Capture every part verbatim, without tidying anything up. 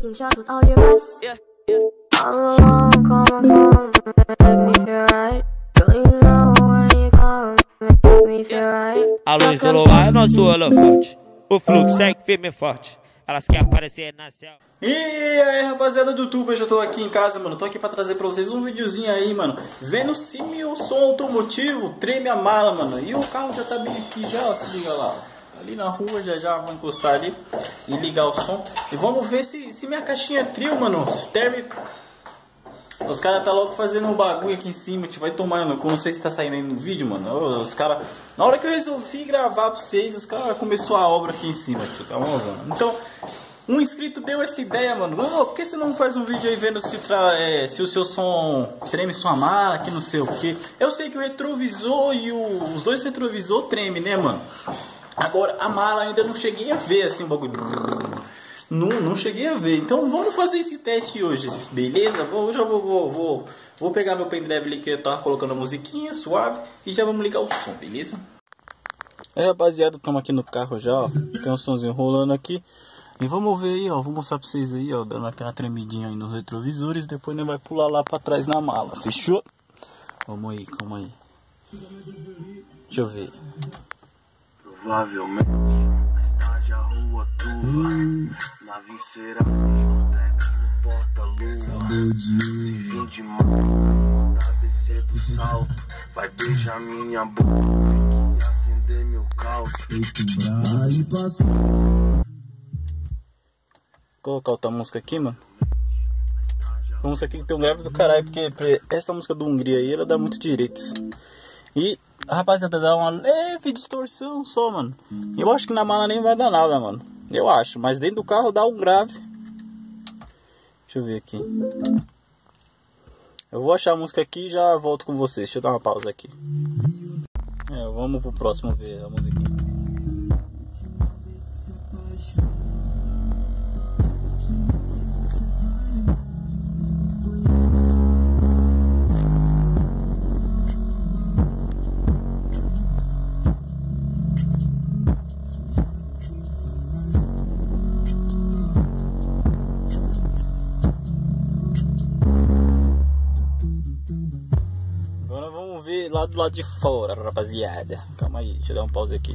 taking shots with all your mess. Yeah, yeah. All alone, call my phone, make me feel right. Girl, you know when you call, make me feel right. A luz do lugar é nosso elefante. O fluxo segue firme e forte. Elas querem aparecer na céu. E aí, rapaziada do YouTube, eu já tô aqui em casa, mano. Tô aqui pra trazer pra vocês um videozinho aí, mano. Vendo se meu som automotivo treme a mala, mano. E o carro já tá bem aqui, já, ó, se liga lá, ó. Ali na rua, já já vou encostar ali e ligar o som. E vamos ver se, se minha caixinha trio, mano, treme. Os caras tá logo fazendo um bagulho aqui em cima, tipo, vai tomando. Como não sei se tá saindo aí no vídeo, mano. Os caras, na hora que eu resolvi gravar pra vocês, os caras começou a obra aqui em cima, tio, tá movendo. Então, um inscrito deu essa ideia, mano. Oh, por que você não faz um vídeo aí vendo se, tra... é, se o seu som treme sua mala, que não sei o que. Eu sei que o retrovisor e o... os dois retrovisor tremem, né, mano? Agora, a mala ainda não cheguei a ver, assim, o bagulho. Não, não cheguei a ver. Então, vamos fazer esse teste hoje, beleza? Vou, já vou, vou, vou, vou pegar meu pendrive ali que eu tava colocando a musiquinha suave e já vamos ligar o som, beleza? É, rapaziada, estamos aqui no carro já, ó. Tem um somzinho rolando aqui. E vamos ver aí, ó. Vou mostrar pra vocês aí, ó. Dando aquela tremidinha aí nos retrovisores. Depois a gente vai pular lá pra trás na mala. Fechou? Vamos aí, calma aí. Deixa eu ver. Provavelmente na estádio a rua tua, hum. Na visceira, discoteca no porta-lua. Se vim de mão, tá descer do salto. Vai beijar minha boca e acender meu calço. Colocar outra música aqui, mano. Uma música aqui que tem um grave do caralho, porque essa música do Hungria aí, ela dá muito direitos. E a rapaziada dá uma leve distorção só, mano. Eu acho que na mala nem vai dar nada, mano. Eu acho, mas dentro do carro dá um grave. Deixa eu ver aqui. Eu vou achar a música aqui e já volto com vocês. Deixa eu dar uma pausa aqui. É, vamos pro próximo ver a musiquinha. Lá do lado de fora, rapaziada. Calma aí, deixa eu dar um pause aqui.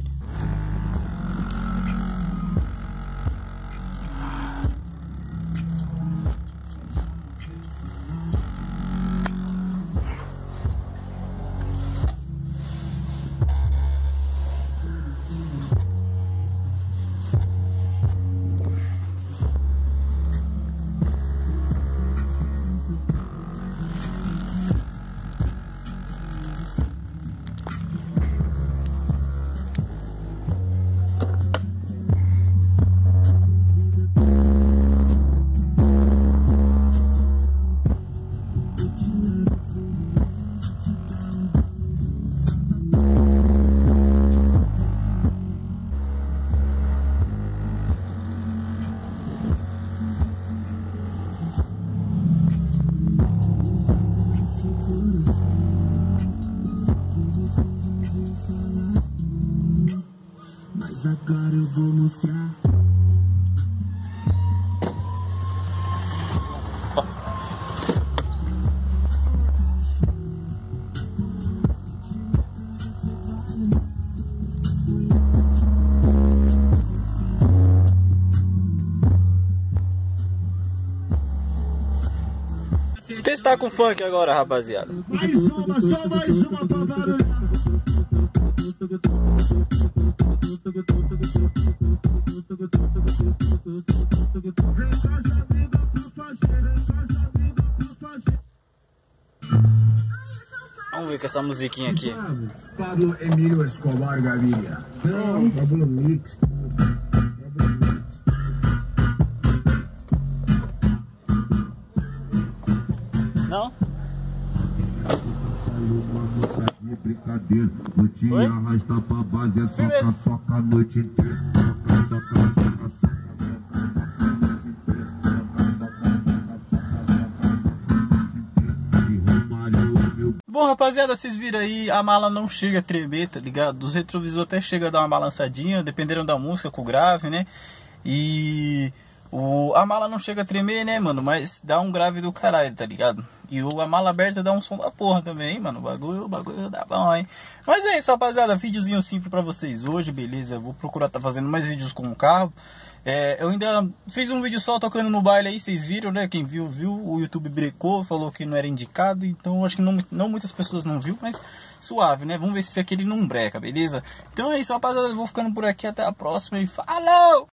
Mas agora eu vou mostrar. Testar com funk agora, rapaziada. Mais uma, só mais uma pra barulhar. Vamos ver com essa musiquinha aqui. Pablo Emílio Escobar Gaviria. Não, Pablo Mix. Não? Brincadeira, vou te Oi? arrastar pra base, é soca, soca a noite inteira. Soca, soca, soca, soca. Bom, rapaziada, vocês viram aí, a mala não chega a tremer, tá ligado? Dos retrovisores até chega a dar uma balançadinha, dependendo da música, com o grave, né? E O, a mala não chega a tremer, né, mano? Mas dá um grave do caralho, tá ligado? E o, a mala aberta dá um som da porra também, hein, mano? O bagulho, o bagulho dá bom, hein? Mas é isso, rapaziada. Videozinho simples pra vocês hoje, beleza? Eu vou procurar tá fazendo mais vídeos com o carro. É, eu ainda fiz um vídeo só tocando no baile aí, vocês viram, né? Quem viu, viu. O YouTube brecou, falou que não era indicado. Então acho que não, não muitas pessoas não viu, mas suave, né? Vamos ver se aquele não breca, beleza? Então é isso, rapaziada. Eu vou ficando por aqui. Até a próxima e falou!